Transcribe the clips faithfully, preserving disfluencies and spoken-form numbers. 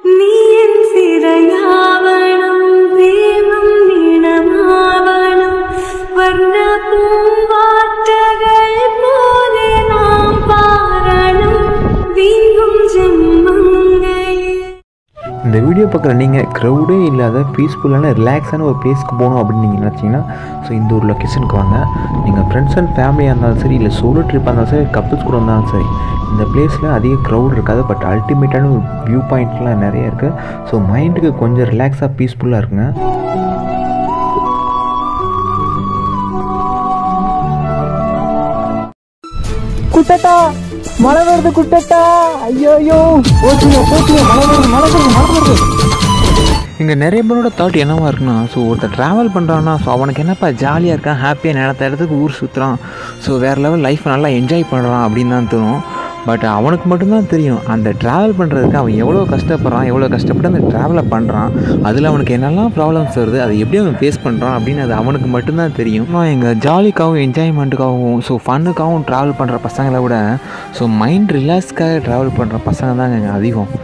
இந்த வீடியோ பார்க்குற நீங்கள் க்ரௌடே இல்லாத பீஸ்ஃபுல்லான ரிலாக்ஸான ஒரு பிளேஸ்க்கு போகணும் அப்படின்னு நீங்கள் நினச்சிங்கன்னா ஸோ இந்த ஒரு லொக்கேஷனுக்கு வாங்க. நீங்கள் ஃப்ரெண்ட்ஸ் அண்ட் ஃபேமிலியாக இருந்தாலும் சரி, இல்லை சோலோ ட்ரிப்பாக இருந்தாலும் சரி, கப்புள்ஸ் கூட இருந்தாலும் சரி, இந்த பிளேஸில் அதிக க்ரௌட் இருக்காது. பட் அல்டிமேட்டான ஒரு வியூ பாயிண்ட்லாம் நிறைய இருக்குது. ஸோ மைண்டுக்கு கொஞ்சம் ரிலாக்ஸாக பீஸ்ஃபுல்லாக இருக்குங்க. குட்டட்டா மழை வருது, குட்டட்டா ஐயோ போச்சுங்க போச்சுங்க மழை வருது மழை வருது மழை வருது. இங்கே நிறைய பேரோட தாட் என்னவா இருக்குன்னா, ஸோ ஒருத்தர் ட்ராவல் பண்ணுறான்னா ஸோ அவனுக்கு என்னப்பா ஜாலியாக இருக்கான், ஹாப்பியாக நிலத்த இடத்துக்கு ஊர் சுற்றுறான், ஸோ வேறு லெவல் லைஃப்பை நல்லா என்ஜாய் பண்ணுறான் அப்படின்னு தான் தோணும். பட் அவனுக்கு மட்டும்தான் தெரியும் அந்த ட்ராவல் பண்ணுறதுக்கு அவன் எவ்வளோ கஷ்டப்படுறான், எவ்வளோ கஷ்டப்பட்டு அந்த ட்ராவலை பண்ணுறான், அதில் அவனுக்கு என்னெல்லாம் ப்ராப்ளம்ஸ் வருது, அதை எப்படி அவன் ஃபேஸ் பண்ணுறான் அப்படின்னு அது அவனுக்கு மட்டும்தான் தெரியும். ஆனால் எங்கள் ஜாலிக்காகவும் என்ஜாய்மெண்ட்டுக்காகவும் ஸோ ஃபன்னுக்காகவும் ட்ராவல் பண்ணுற பசங்களை விட ஸோ மைண்ட் ரிலாக்ஸ்க்காக ட்ராவல் பண்ணுற பசங்க தாங்க எங்கள் அதிகம்.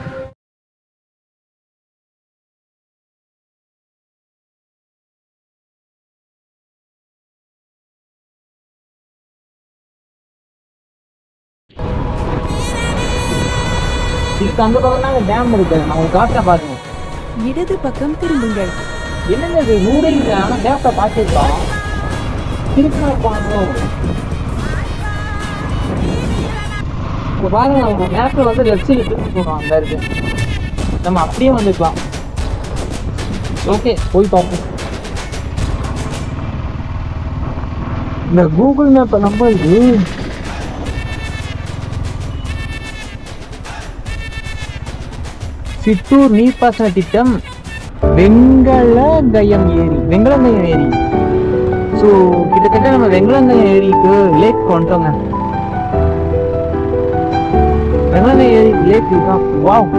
இதுக்கு அந்த பக்கம் தாங்க டேம் இருக்கு, அவங்க காட்ட பாருங்க. இடது பக்கம் திரும்புங்கள். என்னங்க இது நூறே இல்லை, ஆனால் டேப்பை பார்த்துருக்கோம். திருப்பி பார்க்கணும். இப்போ பாருங்க, அவங்க மேப்பில் வந்து லெஃப்ட் சைடு திருப்பி போகணும். அந்த இருக்கு நம்ம அப்படியே வந்துக்கலாம். ஓகே போய் பார்ப்போம். இந்த கூகுள் மேப்பை நம்ம இது சித்தூர் நீர்ப்பாசன திட்டம் வெங்கலங்கயம் ஏரி வெங்கலங்கயம் ஏரி ஸோ கிட்டத்தட்ட நம்ம வெங்கலங்கயம் ஏரிக்கு லேக் கொண்டோங்க. வெங்கலங்கயம் ஏரி லேக் இதுதான். வாவ்,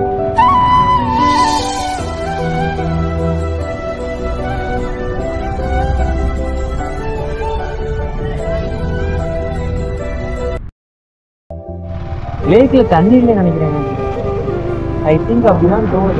லேக்ல தண்ணி இல்லை நினைக்கிறேன். ஐ திங்க் அப்படிதான் தோணுது.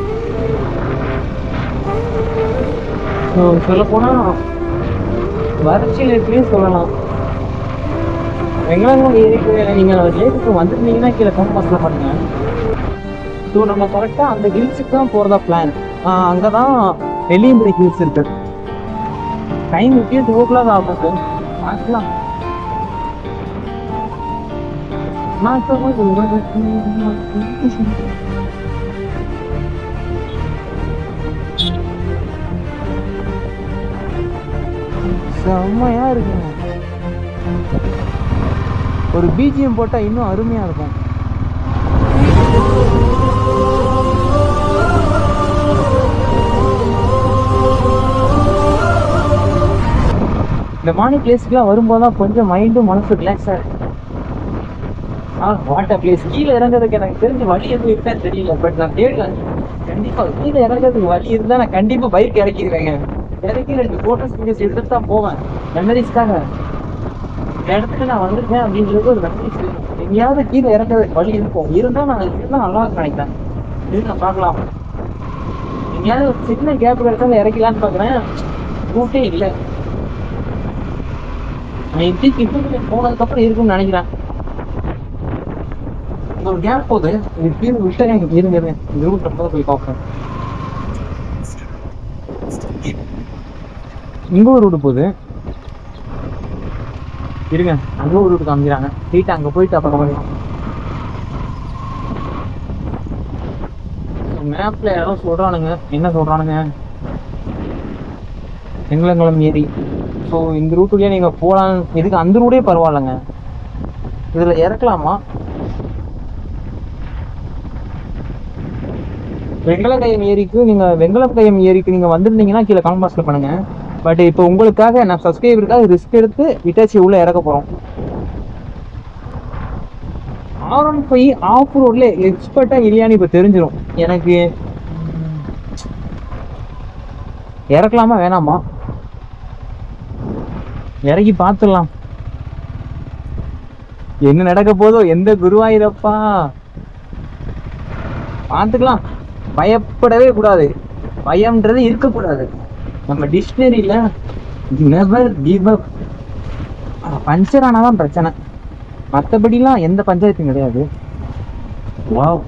ஸோ சொல்ல போனால் வறட்சியில் இருக்குன்னே சொல்லலாம். வெங்கலங்கம் ஏரிக்கு நீங்கள் லேக்குக்கு வந்துருந்தீங்கன்னா கீழே கம்பாஸில் பண்ணுங்க. ஸோ நம்ம கரெக்டாக அந்த ஹில்ஸுக்கு தான் போகிறதா பிளான். அங்கே தான் வெளியம்புரி ஹில்ஸ் இருக்கு. டைம் இப்பயே டூ ஓ கிளாக் ஆகும் சார். பார்க்கலாம். செம்மையா இருக்குங்க. ஒரு பிஜிஎம் போட்டா இன்னும் அருமையா இருக்கும். இந்த மார்னிங் பிளேஸ்க்குலாம் வரும்போதுதான் கொஞ்சம் மைண்டும் மனசு ரிலாக்ஸா இருக்கு. வாட்டர் பிளேஸ் கீழே இறங்குறதுக்கு எனக்கு தெரிஞ்ச வழி எதுவும் இருக்கான்னு தெரியல. பட் நான் தேடல. கண்டிப்பா கீழே இறங்குறதுக்கு வழி இருந்தா நான் கண்டிப்பா பைக் இறக்கிடுவேங்க. இறக்கி ரெண்டு போட்டோஸ் வீடியோஸ் எடுத்துட்டு தான் போவேன். மெமரிஸ்க்காக இந்த இடத்துக்கு நான் வந்திருக்கேன் அப்படின்றது ஒரு மெமரிஸ். எங்கேயாவது கீழே இறங்குறதுக்கு வழி இருக்கும். இருந்தா நான் இருந்தா நல்லா இருக்கும் நினைக்கிறேன். இது நான் பார்க்கலாம். எங்கேயாவது ஒரு சின்ன கேப் கிடைச்சாலும் இறக்கலான்னு பார்க்குறேன். ரூட்டே இல்லை. நான் இப்படி இப்போ போனதுக்கப்புறம் இருக்குன்னு நினைக்கிறேன். ஒரு கேப் போகுது. கீழே விட்டா எனக்கு இருங்க இந்த ரூட் ரொம்ப போய் பார்ப்பேன். இங்க ஒரு ரூட் போகுது. இருங்க அங்க ஒரு ரூட் காமிக்கிறாங்க. ஸ்ட்ரெயிட்டா அங்க போயிட்டு அப்புறம் மேப்ல யாரோ சொல்றானுங்க. என்ன சொல்றானுங்க? வெங்கலங்குளம் ஏரி. ஸோ இந்த ரூட்டுலயே நீங்க போலாம். இதுக்கு அந்த ரூட்டே பரவாயில்லைங்க. இதுல இறக்கலாமா? வெங்கலங்கயம் ஏரிக்கு நீங்க வெங்கலங்கயம் ஏரிக்கு நீங்க வந்திருந்தீங்கன்னா கீழே கமெண்ட் பாக்ஸ்ல பண்ணுங்க. பட் இப்போ உங்களுக்காக நான் சப்ஸ்கிரைபருக்காக ரிஸ்க் எடுத்து விட்டாச்சி உள்ள இறக்க போறோம். ஆர் ஒன் ஃபைவ் ஆஃப் ரோட்ல எக்ஸ்பர்ட்டா இல்லையான்னு இப்போ தெரிஞ்சிடும் எனக்கு. இறக்கலாமா வேணாமா? இறக்கி பார்த்துடலாம் என்ன நடக்க போதோ. எந்த குருவாயிரப்பா பார்த்துக்கலாம். பயப்படவே கூடாது, பயம்ன்றது இருக்கக்கூடாது. நம்ம டிக்ஷனரியில் நெவர் கிவ் அப். பஞ்சர் ஆனாதான் பிரச்சனை, மற்றபடிலாம் எந்த பஞ்சாயத்தும் கிடையாது. Wow,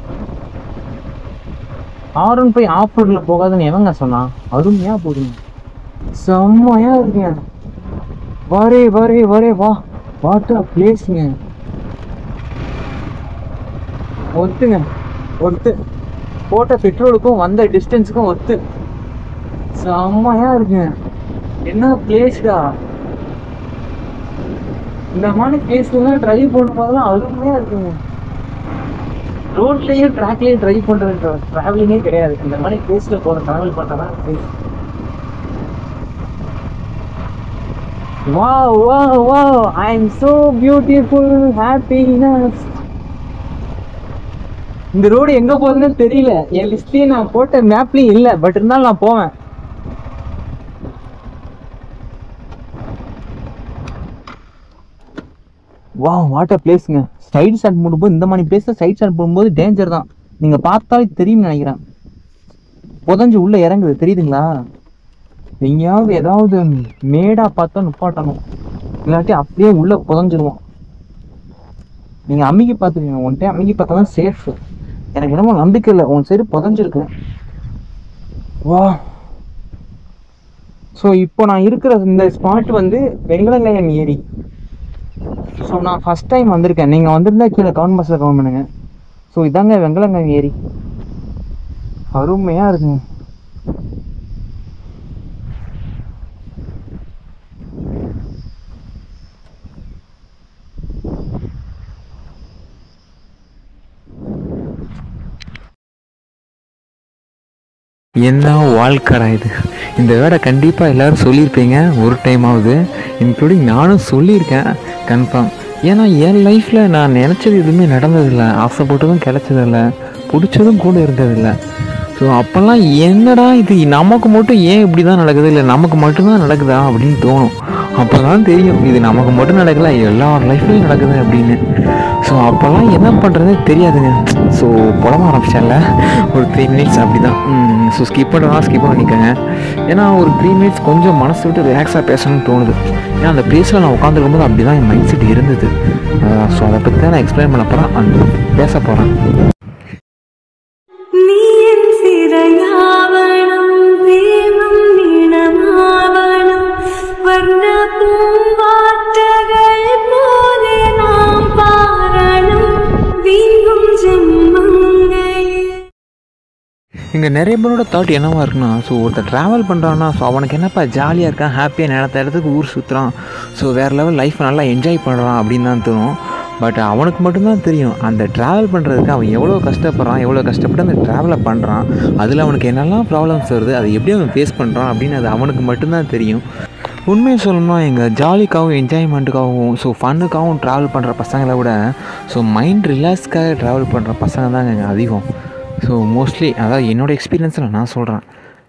R one five off ரோட்ல போகாதுன்னு எவங்க சொன்னா? அருமையா போடுங்க, செம்மையா இருக்குங்க. வரே வரே வரே வா, வாட்டர் பிளேஸுங்க. ஒத்துங்க, ஒத்து போட்ட பெட்ரோலுக்கும் வந்த டிஸ்டன்ஸுக்கும் ஒத்து. செம்மையா இருக்குங்க. என்ன பிளேஸ்டா! இந்த மாதிரி பிளேஸ்லாம் ட்ரைவ் பண்ணும் போதெல்லாம் அருமையா இருக்குங்க. ரோட்லேயும் ட்ராக்லேயும் ட்ரைவ் பண்ணுற ட்ராவலிங்கே கிடையாது, இந்த மாதிரி பிளேஸில் போகிற ட்ராவல் பண்ணுறதான் place. Wow, wow, wow, I am so beautiful, happiness. இந்த ரோடு எங்க போகுதுன்னு தெரியல, என் லிஸ்ட்லயும் நான் போட்ட மேப்லயும் இல்லை, பட் இருந்தாலும் நான் போவேன். வா, வாட்டர் பிளேஸுங்க. சைடு ஸ்டாண்ட் போடும்போது இந்த மாதிரி பிளேஸ்ல சைடு ஸ்டாண்ட் போடும்போது டேஞ்சர் தான். நீங்க பார்த்தாலே தெரியும் நினைக்கிறேன், புதஞ்சு உள்ள இறங்குது தெரியுதுங்களா? எங்கேயாவது ஏதாவது மேடா பார்த்தா நுப்பாட்டணும், இல்லாட்டி அப்படியே உள்ள புதஞ்சிருவோம். நீங்க அம்மிக்கு பார்த்துக்கீங்க, ஒன் டைம் அம்மிக்கு பார்த்தா தான் சேஃப். எனக்கு என்னமோ நம்பிக்கை இல்லை, உன் சைடு புதஞ்சிருக்கு. வா, ஸோ இப்போ நான் இருக்கிற இந்த ஸ்பாட் வந்து வெங்கலங்காயம் ஏரி. ஸோ நான் ஃபர்ஸ்ட் டைம் வந்திருக்கேன், நீங்கள் வந்திருந்தா கீழே கவுண்ட் பாக்ஸில் கவுண்ட் பண்ணுங்க. ஸோ இதாங்க வெங்கலங்காயம் ஏரி, அருமையாக இருக்குங்க. என்ன வாழ்க்கடா இது! இந்த வேடை கண்டிப்பாக எல்லோரும் சொல்லியிருப்பீங்க ஒரு டைமாவது, இன்க்ளூடிங் நானும் சொல்லியிருக்கேன் கன்ஃபார்ம். ஏன்னா என் லைஃப்பில் நான் நினச்சது எதுவுமே நடந்ததில்லை, ஆசைப்பட்டதும் கிடைச்சதில்லை, பிடிச்சதும் கூட இருந்ததில்லை. ஸோ அப்போல்லாம் என்னடா இது நமக்கு மட்டும் ஏன் இப்படி தான் நடக்குது, இல்லை நமக்கு மட்டும்தான் நடக்குதா அப்படின்னு தோணும். அப்போ தான் தெரியும் இது நமக்கு மட்டும் நடக்கல, எல்லார் லைஃப்லையும் நடக்குது அப்படின்னு. ஸோ அப்போல்லாம் என்ன பண்ணுறதே தெரியாதுங்க. ஸோ புலம்ப ஆரம்பிச்சேன்ல ஒரு த்ரீ மினிட்ஸ் அப்படி தான். ஸோ ஸ்கிப் பண்ணுறதா ஸ்கிப் பண்ணிக்கோங்க. ஏன்னா ஒரு த்ரீ மினிட்ஸ் கொஞ்சம் மனசு விட்டு ரிலாக்ஸாக பேசணும்னு தோணுது. ஏன்னா அந்த பிளேஸில் நான் உட்காந்துருக்கும் போது அப்படி தான் என் மைண்ட் செட் இருந்தது. ஸோ அதை பற்றி தான் நான் எக்ஸ்பிளைன் பண்ண போகிறேன், அந்த பேச போகிறேன். இங்கே நிறைய பேரோட தாட் என்னவா இருக்குன்னா, ஸோ ஒருத்தர் ட்ராவல் பண்ணுறான்னா ஸோ அவனுக்கு என்னப்பா ஜாலியாக இருக்கான், ஹாப்பியாக நினைத்த இடத்துக்கு ஊர் சுற்றுறான், ஸோ வேறு லெவல் லைஃப்பை நல்லா என்ஜாய் பண்ணுறான் அப்படின்னு தான் தோணும். பட் அவனுக்கு மட்டும்தான் தெரியும் அந்த ட்ராவல் பண்ணுறதுக்கு அவன் எவ்வளோ கஷ்டப்படுறான், எவ்வளோ கஷ்டப்பட்டு அந்த ட்ராவலை பண்ணுறான், அதில் அவனுக்கு என்னெல்லாம் ப்ராப்ளம்ஸ் வருது, அதை எப்படி அவன் ஃபேஸ் பண்ணுறான் அப்படின்னு அது அவனுக்கு மட்டும்தான் தெரியும். உண்மையை சொல்லணும்னா எங்கள் ஜாலிக்காகவும் என்ஜாய்மெண்ட்டுக்காகவும் ஸோ ஃபன்னுக்காகவும் ட்ராவல் பண்ணுற பசங்களை விட ஸோ மைண்ட் ரிலாக்ஸ்க்காக ட்ராவல் பண்ணுற பசங்க தாங்க எங்கள் அதிகம். ஸோ மோஸ்ட்லி அதாவது என்னோடய எக்ஸ்பீரியன்ஸில் நான் சொல்கிறேன்.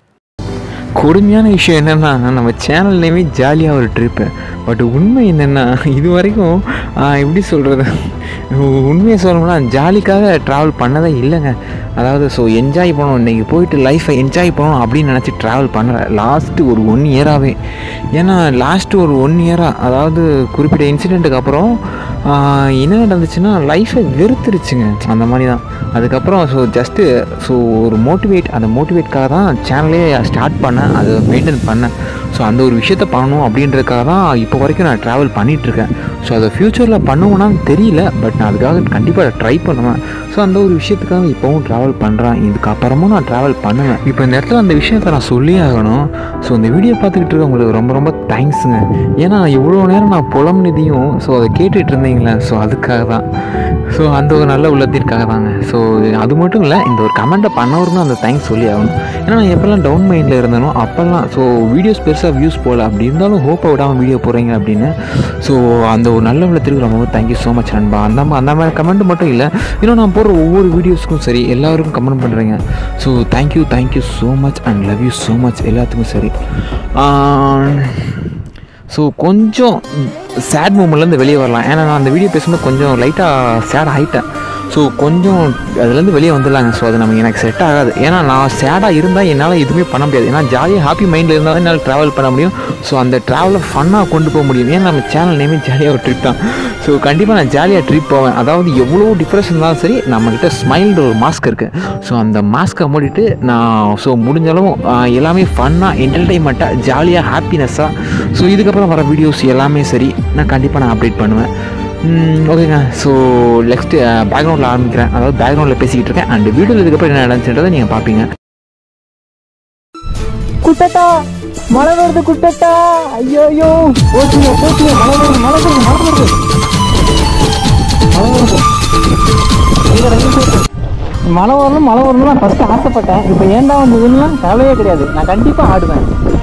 கொடுமையான விஷயம் என்னென்னா, நம்ம சேனல் நேமே ஜாலியாக ஒரு ட்ரிப்பு. பட் உண்மை என்னென்னா, இது வரைக்கும் எப்படி சொல்கிறது, உண்மையை சொல்லணும்னா ஜாலிக்காக ட்ராவல் பண்ணதே இல்லைங்க. அதாவது ஸோ என்ஜாய் பண்ணணும், இன்றைக்கி போயிட்டு லைஃப்பை என்ஜாய் பண்ணணும் அப்படின்னு நினச்சி ட்ராவல் பண்ணுறேன் லாஸ்ட்டு ஒரு ஒன் இயராகவே. ஏன்னா லாஸ்ட்டு ஒரு ஒன் இயராக அதாவது குறிப்பிட்ட இன்சிடெண்ட்டுக்கு அப்புறம் என்ன நடந்துச்சுன்னா லைஃப்பை வெறுத்துருச்சுங்க, அந்த மாதிரி தான். அதுக்கப்புறம் ஸோ ஜஸ்ட்டு ஸோ ஒரு மோட்டிவேட் அந்த மோட்டிவேட்காக தான் சேனலே ஸ்டார்ட் பண்ணேன், அதை மெயின்டைன் பண்ணேன். ஸோ அந்த ஒரு விஷயத்த பண்ணணும் அப்படின்றதுக்காக தான் இப்போ வரைக்கும் நான் ட்ராவல் பண்ணிகிட்ருக்கேன். ஸோ அதை ஃப்யூச்சரில் பண்ணுவேனான்னு தெரியல, பட் நான் அதுக்காக கண்டிப்பாக ட்ரை பண்ணுவேன். ஸோ அந்த ஒரு விஷயத்துக்காக இப்போவும் ட்ராவல் பண்ணுறேன், இதுக்கப்புறமும் நான் ட்ராவல் பண்ணுவேன். இப்போ இந்த இடத்துல அந்த விஷயத்தை நான் சொல்லி ஆகணும். ஸோ இந்த வீடியோ பார்த்துக்கிட்டு இருக்க உங்களுக்கு ரொம்ப ரொம்ப தேங்க்ஸுங்க. ஏன்னா இவ்வளோ நேரம் நான் புலம்புனதையும் ஸோ அதை கேட்டுட்டு இருந்தீங்களே, ஸோ அதுக்காக தான். ஸோ அந்த ஒரு நல்ல உள்ளத்திற்காக தாங்க. ஸோ அது மட்டும் இல்லை, இந்த ஒரு கமெண்ட்டை பண்ணவருக்கும் அந்த தேங்க்ஸ் சொல்லி ஆகணும். ஏன்னா நான் எப்போல்லாம் டவுன் மைண்டில் இருந்தேனோ அப்போல்லாம் ஸோ வீடியோஸ் பெருசாக வியூஸ் போகல, அப்படி இருந்தாலும் ஹோப்பை விடாமல் வீடியோ போடுறீங்க அப்படின்னு. ஸோ அந்த ஒரு நல்ல உள்ளத்திற்கு ரொம்ப தேங்க்யூ ஸோ மச் நண்பா. அந்த அந்த மாதிரி கமெண்ட் மட்டும் இல்லை, இன்னும் நான் போடுற ஒவ்வொரு வீடியோஸ்க்கும் சரி எல்லாருக்கும் கமெண்ட் பண்ணுறீங்க. So thank you thank you so much and love you so much எல்லாத்துக்கும் சரி. ஸோ கொஞ்சம் சேட் மூமெண்ட்லேருந்து வெளியே வரலாம். ஏன்னா நான் அந்த வீடியோ பேசும்போது கொஞ்சம் லைட்டாக சேட் ஆகிட்டேன். ஸோ கொஞ்சம் அதுலேருந்து வெளியே வந்துடலாங்க. ஸோ அது நமக்கு எனக்கு செட் ஆகாது. ஏன்னா நான் சேடாக இருந்தால் என்னால் எதுவுமே பண்ண முடியாது. ஏன்னா ஜாலியாக ஹாப்பி மைண்டில் இருந்தால் தான் என்னால் ட்ராவல் பண்ண முடியும். ஸோ அந்த ட்ராவலை ஃபன்னாக கொண்டு போக முடியும். ஏன்னா நம்ம சேனல் நேமே ஜாலியாக ஒரு ட்ரிப் தான். ஸோ கண்டிப்பாக நான் ஜாலியாக ட்ரிப் போவேன். அதாவது எவ்வளோ டிப்ரெஷன் இருந்தாலும் சரி, நம்மக்கிட்ட ஸ்மைல்ன்ற ஒரு மாஸ்க் இருக்குது. ஸோ அந்த மாஸ்க்கை மூடிட்டு நான் ஸோ முடிஞ்சாலும் எல்லாமே ஃபன்னாக என்டர்டெயின்மெண்ட்டாக ஜாலியாக ஹாப்பினஸ்ஸாக ஸோ இதுக்கப்புறம் வர வீடியோஸ் எல்லாமே சரி நான் கண்டிப்பாக நான் அப்டேட் பண்ணுவேன். ஓகேங்க. ஸோ நெக்ஸ்ட்டு பேக்ரவுண்டில் ஆரம்பிக்கிறேன். அதாவது பேக்ரவுண்டில் பேசிக்கிட்டு இருக்கேன். அண்ட் வீடியோவில் இதுக்கப்புறம் என்ன நடந்துச்சுன்றதை நீங்கள் பார்ப்பீங்க. குட்டட்டா மழை வருது, குட்டட்டா. ஐயோ ஐயோ போச்சுங்க போச்சுங்க. மழை வருது மழை வருது மழை வருது மழை வருது மழை வரணும் மழை வரணும் நான் ஃபஸ்ட்டு ஆசைப்பட்டேன். இப்போ ஏன்டா வந்ததுன்னா கவலையே கிடையாது. நான் கண்டிப்பாக ஆடுவேன்.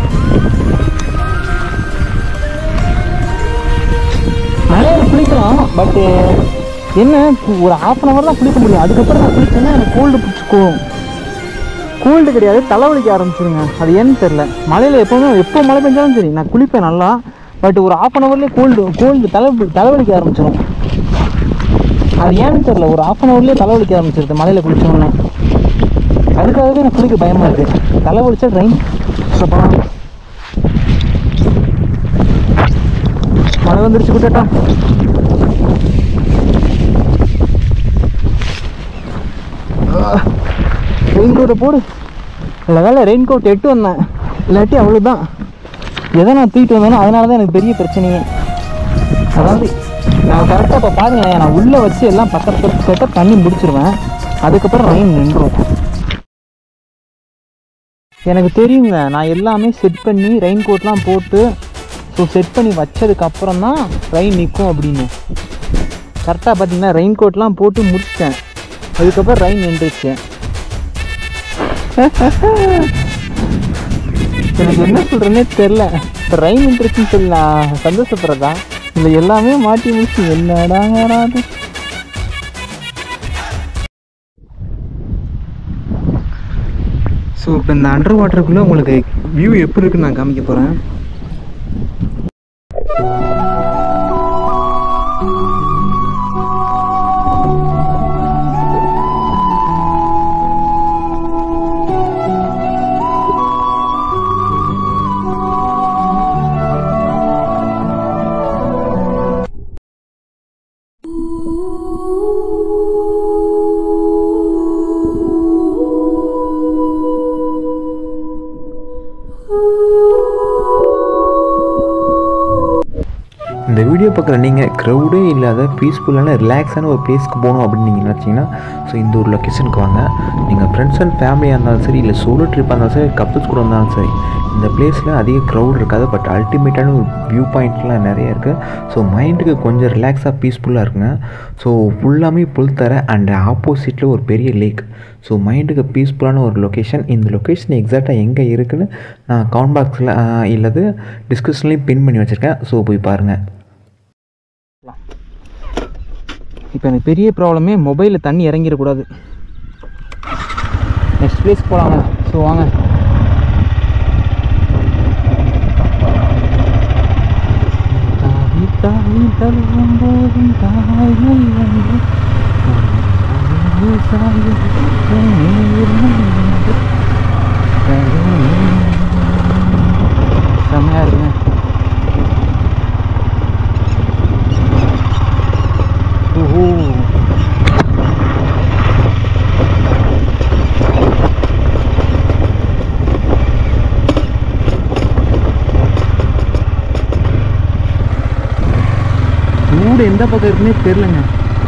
மழையில் குளிக்கலாம். பட்டு என்ன ஒரு ஹாஃப் அன் ஹவர் தான் குளிக்க முடியும். அதுக்கப்புறம் நான் குளிச்சேன்னா எனக்கு கோல்டு பிடிச்சிக்கும். கோல்டு கிடையாது, தலைவலிக்க ஆரம்பிச்சிருங்க. அது ஏன்னு தெரில. மழையில் எப்போவுமே எப்போ மழை பெஞ்சாலும் சரி நான் குளிப்பேன் நல்லா. பட் ஒரு ஹாஃப் அன் ஹவர்லேயே கோல்டு கோல்டு தலை தலைவலிக்க ஆரம்பிச்சிடும். அது ஏன்னு தெரில, ஒரு ஹாஃப் அன் ஹவர்லேயே தலைவலிக்க ஆரம்பிச்சிருது மழையில் குளிச்சோன்னே. அதுக்காகவே எனக்கு குளிக்க பயமாக இருக்குது. தலைவலிச்சா ட்ரெயின் போகலாம். மழை வந்துருச்சு குட்டட்டா. ரெயின் கோட்டை போடு. இல்லை வேலை ரெயின் கோட் எட்டு வந்தேன். இல்லாட்டி அவ்வளோதான். எதை நான் தூக்கிட்டு வந்தேனோ அதனால தான் எனக்கு பெரிய பிரச்சனையே. அதாவது நான் கரெக்டாக இப்போ பாருங்க, நான் உள்ளே வச்சு எல்லாம் பக்கத்து செட்டப் பண்ணி முடிச்சிருவேன். அதுக்கப்புறம் ரெயின் நின்றுடும். எனக்கு தெரியுங்க, நான் எல்லாமே செட் பண்ணி ரெயின் கோட்லாம் போட்டு ஸோ செட் பண்ணி வச்சதுக்கப்புறம் தான் ரெயின் நிற்கும் அப்படின்னு. கரெக்டாக பார்த்தீங்கன்னா ரெயின் கோட்லாம் போட்டு முடிச்சிட்டேன். அதுக்கப்புறம் ரெயின் நின்றுச்சு. எனக்கு என்ன சொல்கிறேன்னே தெரில. இப்போ ரெயின் நின்றுச்சுன்னு சொல்லி நான் சந்தோஷப்படுறதா இல்லை எல்லாமே மாட்டி முடிச்சு என்னடாங்கிறாது. ஸோ இப்போ இந்த அண்டர் வாட்டருக்குள்ளே உங்களுக்கு வியூ எப்படி இருக்குன்னு நான் காமிக்க போகிறேன். இந்த வீடியோ பார்க்குற நீங்கள் க்ரௌடே இல்லாத பீஸ்ஃபுல்லான ரிலாக்ஸான ஒரு பிளேஸ்க்கு போகணும் அப்படின்னு நீங்கள் நினச்சிங்கன்னா ஸோ இந்த ஒரு லொக்கேஷனுக்கு வாங்க. நீங்கள் ஃப்ரெண்ட்ஸ் அண்ட் ஃபேமிலியாக இருந்தாலும் சரி, இல்லை சோலோ ட்ரிப்பாக இருந்தாலும் சரி, கப்புள்ஸ் கூட இருந்தாலும் சரி, இந்த பிளேஸில் அதிக க்ரௌட் இருக்காது. பட் அல்டிமேட்டான ஒரு வியூ பாயிண்ட்லாம் நிறைய இருக்குது. ஸோ மைண்டுக்கு கொஞ்சம் ரிலாக்ஸாக பீஸ்ஃபுல்லாக இருக்குங்க. ஸோ ஃபுல்லாமே புல் தர அண்ட் ஆப்போசிட்டில் ஒரு பெரிய லேக். ஸோ மைண்டுக்கு பீஸ்ஃபுல்லான ஒரு லொக்கேஷன். இந்த லொக்கேஷன் எக்ஸாக்டாக எங்கே இருக்குதுன்னு நான் கமெண்ட் பாக்ஸில் இல்லது டிஸ்கிரிப்ஷன்லேயும் பின் பண்ணி வச்சுருக்கேன். ஸோ போய் பாருங்கள். இப்போ எனக்கு பெரிய ப்ராப்ளமே மொபைலில் தண்ணி இறங்கிடக்கூடாது. நெக்ஸ்ட் பிளேஸ் போகலாங்க. ஸோ வாங்க. செம்மையாக இருக்குங்க. ஓஹோ, ஊடு எந்த பக்கம் இருக்குன்னே தெரியலங்க.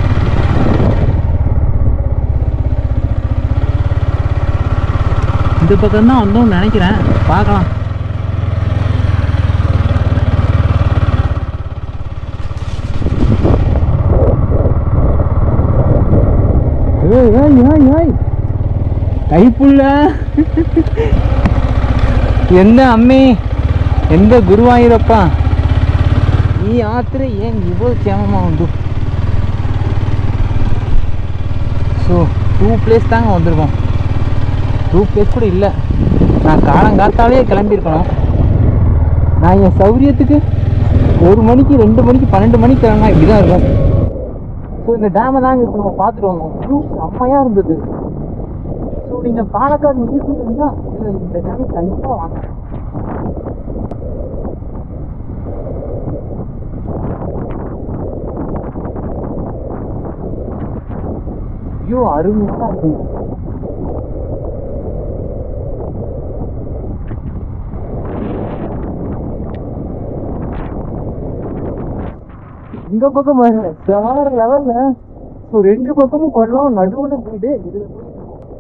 இந்த பக்கம் தான் வந்தோம்னு நினைக்கிறேன். பார்க்கலாம். கைப்புள்ள எந்த அம்மே, எந்த குருவாயூரப்பா, ಈ ಯಾತ್ರೆ ಏನು ಇவ்வளோ ಕ್ಷೇಮமாக உண்டு. ஸோ டூ பிளேஸ் தாங்க வந்திருக்கோம். டூ பிளேஸ் கூட இல்லை. நான் காலங்காத்தாலே கிளம்பியிருக்கணும். நான் என் சௌரியத்துக்கு ஒரு மணிக்கு ரெண்டு மணிக்கு பன்னெண்டு மணிக்கு கிளம்பா இப்படி தான் இருக்கும். ஸோ இந்த டேமை தாங்க இப்போ நம்ம பார்த்துட்டு வந்தோம். வியூ செம்மையாக இருந்தது. ஸோ நீங்கள் பாலக்காடு மியூசியம் இருந்தால் இந்த டேமை கண்டிப்பாக வாங்க. வியூ அருமையாக இருக்குங்க. இந்த பக்கம் பாருங்க வேற லெவல்ல. ஸோ ரெண்டு பக்கமும் கொள்ளம் நடுவுல போயிட்டு இதுல போயிட்டு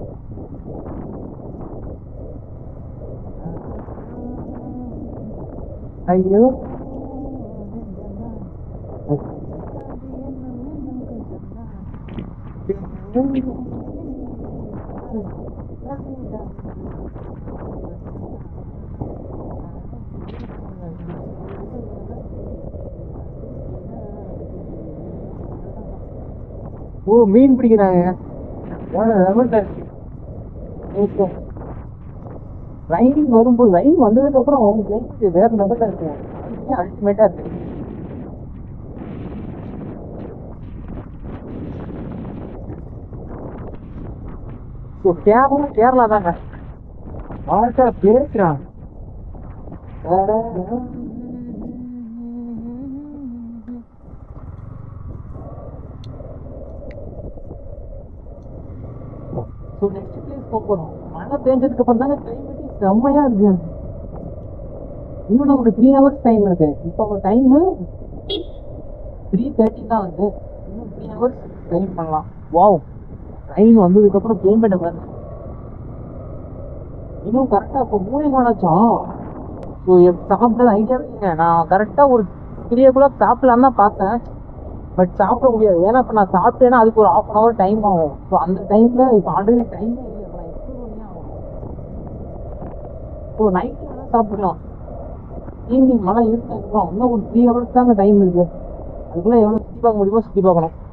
ஐயோ ஓ மீன் பிடிக்கிறாங்க. ரைனிங் வரும்போது ரைன் வந்ததுக்கு அப்புறம் அவங்க வேற லெவல்ல இருக்கு. அல்டிமேட்டா இருக்கு. ஸோ கேரளா கேரளா தாங்க வாழ்க்கை பேசுறான். ஸோ நெக்ஸ்ட் பிளேஸ் போகணும். மழை பெஞ்சதுக்கு அப்புறம் தாங்க கிளைமேட் செம்மையா இருக்கு. இன்னும் நமக்கு த்ரீ ஹவர்ஸ் டைம் இருக்கு. இப்போ டைமு த்ரீ தேர்ட்டி தான் வந்து இன்னும் த்ரீ ஹவர்ஸ் டைம் பண்ணலாம். வாவ் ட்ரெயின் வந்ததுக்கு அப்புறம் கிளைமேட்டை பாருங்க. இன்னும் கரெக்டாக இப்போ மூணே நாளாச்சும். ஸோ சாப்பிட்டது ஐடியாவே இல்லைங்க. நான் கரெக்டாக ஒரு த்ரீ ஓ கிளாக் சாப்பிடலான்னு தான் பார்த்தேன். பட் சாப்பிட முடியாது. ஏன்னா இப்போ நான் சாப்பிட்டேன்னா அதுக்கு ஒரு ஹாஃப் அன் ஹவர் டைம் ஆகும். ஸோ அந்த டைமில் இப்போ ஆல்ரெடி டைமே இல்லை. இப்போ நான் எக்ஸ்பிளைன் பண்ணி ஆகும். ஸோ நைட்டு வேணால் சாப்பிடலாம். ஈவினிங் மழை இருந்ததுக்கப்புறம் இன்னும் ஒரு த்ரீ ஹவர்ஸ் தாங்க டைம் இருக்குது. அதுக்குள்ளே எவ்வளோ சுற்றி பார்க்க முடியுமோ சுற்றி பார்க்கணும்.